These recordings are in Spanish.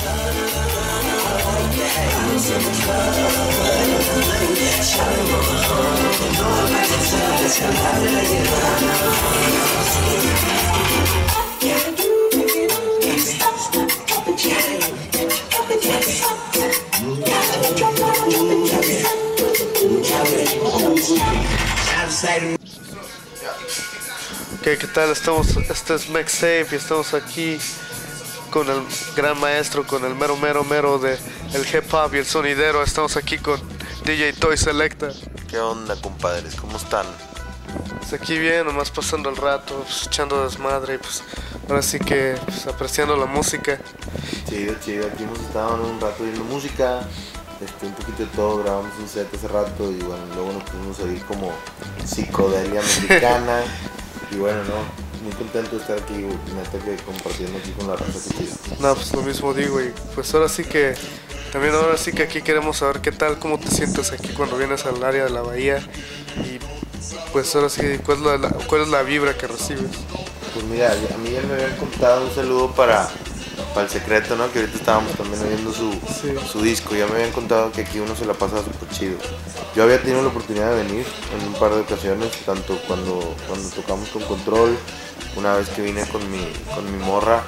¿Qué tal? Este es Mixtape y estamos aquí con el gran maestro, con el mero de el hip hop y el sonidero. Estamos aquí con DJ Toy Selectah. ¿Qué onda, compadres? ¿Cómo están? Pues aquí bien, nomás pasando el rato, pues, echando desmadre y pues ahora sí que pues, apreciando la música. Chido, aquí hemos estado un rato viendo música, un poquito de todo, grabamos un set hace rato y bueno, luego nos pusimos a oír como psicodelia mexicana y bueno, no, muy contento de estar aquí, neta que compartiendo aquí con la raza, que chido. No, pues lo mismo digo y pues ahora sí que aquí queremos saber qué tal, cómo te sientes aquí cuando vienes al área de la bahía y pues ahora sí, ¿cuál es la vibra que recibes? Pues mira, a mí ya me habían contado, un saludo para el secreto, ¿no? Que ahorita estábamos también oyendo su disco. Ya me habían contado que aquí uno se la pasa súper chido. Yo había tenido la oportunidad de venir en un par de ocasiones, tanto cuando tocamos con Control, una vez que vine con mi morra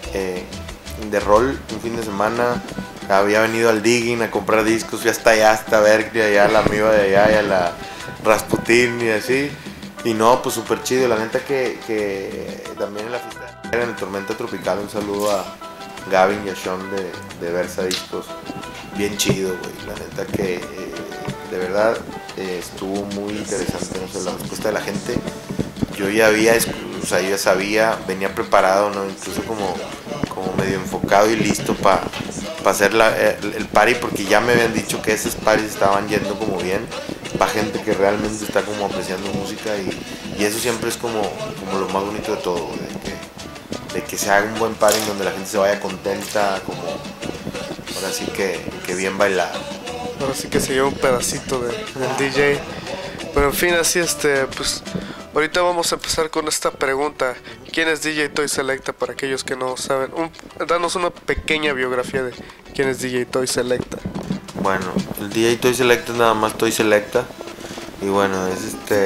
de rol un fin de semana. Había venido al Digging a comprar discos, fui hasta allá, hasta Berkeley, allá a la amiga de allá y a la Rasputin y así. Y no, pues súper chido, la neta que también en la fiesta en el Tormenta Tropical, un saludo a Gavin y a Sean de Versa Discos, bien chido, güey, la neta que de verdad estuvo muy interesante, no sé, la respuesta de la gente. Yo ya sabía, venía preparado, ¿no? Incluso como medio enfocado y listo para hacer el party, porque ya me habían dicho que esos parties estaban yendo como bien, para gente que realmente está como apreciando música y eso siempre es como lo más bonito de todo, güey, de que se haga un buen party en donde la gente se vaya contenta, como ahora sí que bien bailado. Ahora sí que se lleva un pedacito del DJ. Pero en fin, así pues ahorita vamos a empezar con esta pregunta. ¿Quién es DJ Toy Selectah? Para aquellos que no saben, danos una pequeña biografía de quién es DJ Toy Selectah. Bueno, el DJ Toy Selectah es nada más Toy Selectah. Y bueno, es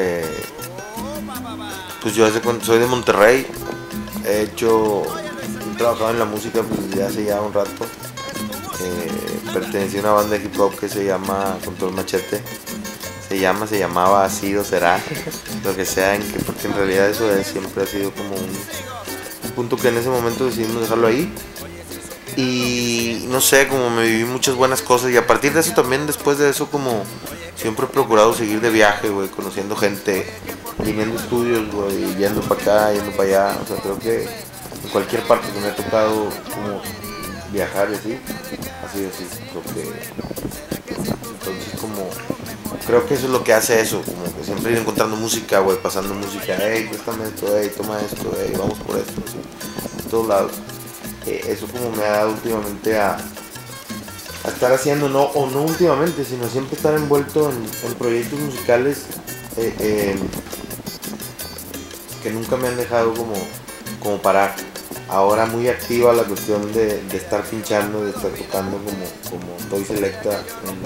pues yo soy de Monterrey. He trabajado en la música pues desde hace ya un rato. Pertenecí a una banda de hip hop que se llama Control Machete. Se llamaba, así o será, lo que sea, porque en realidad eso siempre ha sido como un punto que en ese momento decidimos dejarlo ahí. Y no sé, como me viví muchas buenas cosas y a partir de eso también, después de eso, como siempre he procurado seguir de viaje, güey, conociendo gente, viniendo a estudios, güey, yendo para acá, yendo para allá. O sea, creo que en cualquier parte que me ha tocado como viajar y así, ha sido así, entonces como creo que eso es lo que hace eso, como que siempre ir encontrando música, güey, pasando música, hey, préstame esto, hey, toma esto, hey, vamos por esto, así, en todos lados. Eso como me ha dado últimamente a estar haciendo, no últimamente, sino siempre estar envuelto en proyectos musicales que nunca me han dejado como parar. Ahora muy activa la cuestión de estar pinchando, de estar tocando como Toy Selectah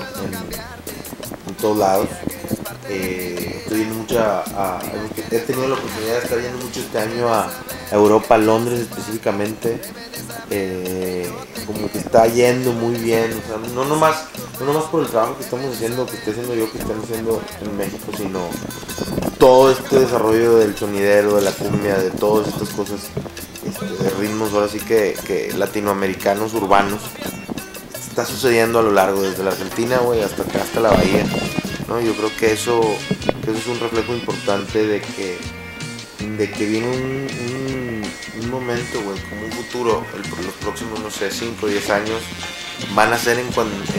en todos lados. Estoy yendo he tenido la oportunidad de estar yendo mucho este año a Europa, a Londres específicamente. Como que está yendo muy bien, o sea, no nomás por el trabajo que estamos haciendo, que estoy haciendo yo, que estamos haciendo en México, sino todo este desarrollo del sonidero, de la cumbia, de todas estas cosas, de ritmos ahora sí que latinoamericanos urbanos, está sucediendo a lo largo, desde la Argentina, güey, hasta acá, hasta la bahía, ¿no? Yo creo que eso es un reflejo importante de que viene un momento, güey, como un futuro, los próximos, no sé, 5 o 10 años, van a ser el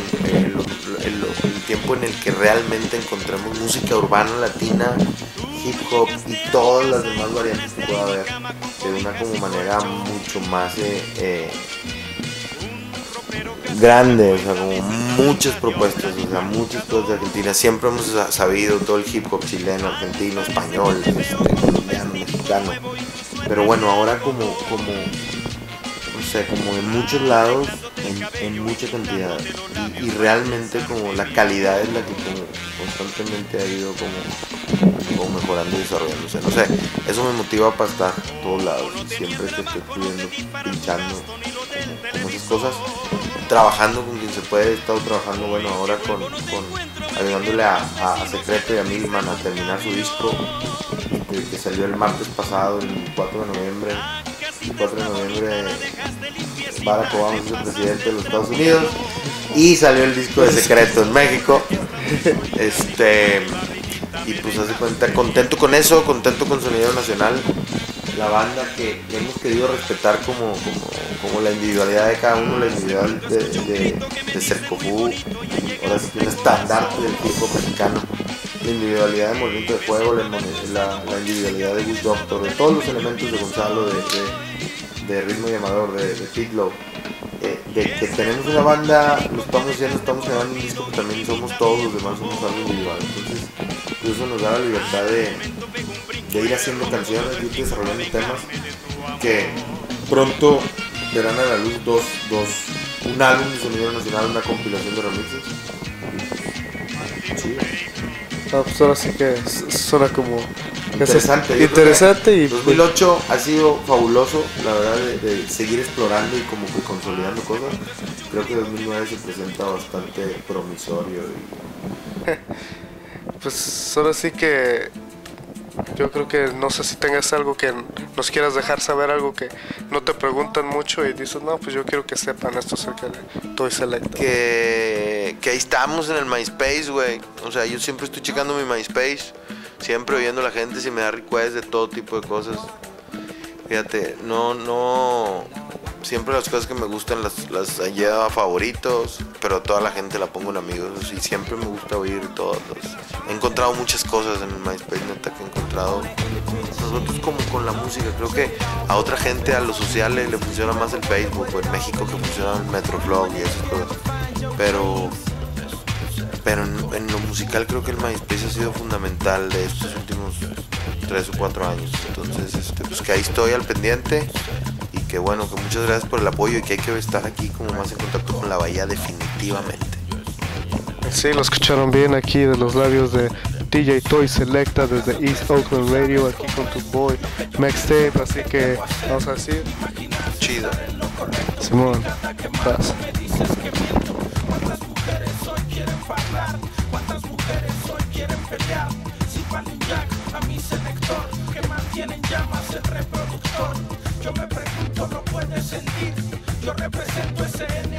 tiempo en el que realmente encontremos música urbana latina, hip hop y todas las demás variantes que pueda haber, de una como manera mucho más grande, o sea, como muchas propuestas, o sea, muchas cosas de Argentina. Siempre hemos sabido todo el hip hop chileno, argentino, español, colombiano, mexicano, pero bueno, ahora como no sé, como en muchos lados en mucha cantidad y realmente como la calidad es la que como constantemente ha ido como mejorando y desarrollándose. No sé, eso me motiva para estar a todos lados, siempre que estoy pudiendo, pinchando como esas cosas, trabajando con quien se puede. He estado trabajando, bueno, ahora con ayudándole a Secreto y a Milman a terminar su disco que salió el martes pasado, el 4 de noviembre. El 4 de noviembre Barack Obama es el presidente de los Estados Unidos y salió el disco de Secreto en México. Y pues hace cuenta, contento con eso, contento con Sonidero Nacional, la banda que hemos querido respetar como la individualidad de cada uno, la individualidad de Cercofú, ahora sí que un estandarte del hip hop mexicano, la individualidad de Movimiento de Fuego, la individualidad de Gustavo, de todos los elementos de Gonzalo, de Ritmo y Amador, de Diplo, de que tenemos una banda, lo estamos haciendo, estamos grabando un disco, pero también somos todos los demás, somos algo individual. Entonces eso nos da la libertad de ir haciendo canciones, de ir desarrollando temas que pronto verán a la luz un álbum de Sonidero Nacional, una compilación de remixes. Sí. Pues ahora sí que suena como interesante y 2008 ha sido fabuloso, la verdad, de seguir explorando y como que consolidando cosas. Creo que 2009 se presenta bastante promisorio pues ahora sí que yo creo que no sé si tengas algo que nos quieras dejar saber, algo que no te preguntan mucho y dices, no, pues yo quiero que sepan esto acerca de Toy Selectah. Que ahí estamos en el MySpace, güey. O sea, yo siempre estoy checando mi MySpace, siempre oyendo a la gente si me da requests de todo tipo de cosas. Fíjate, no, siempre las cosas que me gustan las llevo a favoritos, pero toda la gente la pongo en amigos y siempre me gusta oír todos. He encontrado muchas cosas en el MySpace, neta, que he encontrado. Nosotros como con la música, creo que a otra gente, a los sociales, le funciona más el Facebook, o en México que funciona el Metroflog y esas cosas. Pero en lo musical creo que el MySpace ha sido fundamental de estos últimos 3 o 4 años. Entonces, pues que ahí estoy al pendiente y que bueno, que muchas gracias por el apoyo y que hay que estar aquí como más en contacto con la bahía definitivamente. Sí, lo escucharon bien aquí de los labios de DJ Toy Selectah desde East Oakland Radio, aquí con tu boy Mixtape, así que vamos a decir chido. Simón, pasa. ¿Cuántas mujeres hoy quieren pelear? Si vale un jack a mi selector, que mantienen llamas el reproductor. Yo me pregunto, ¿no puedes sentir? Yo represento ese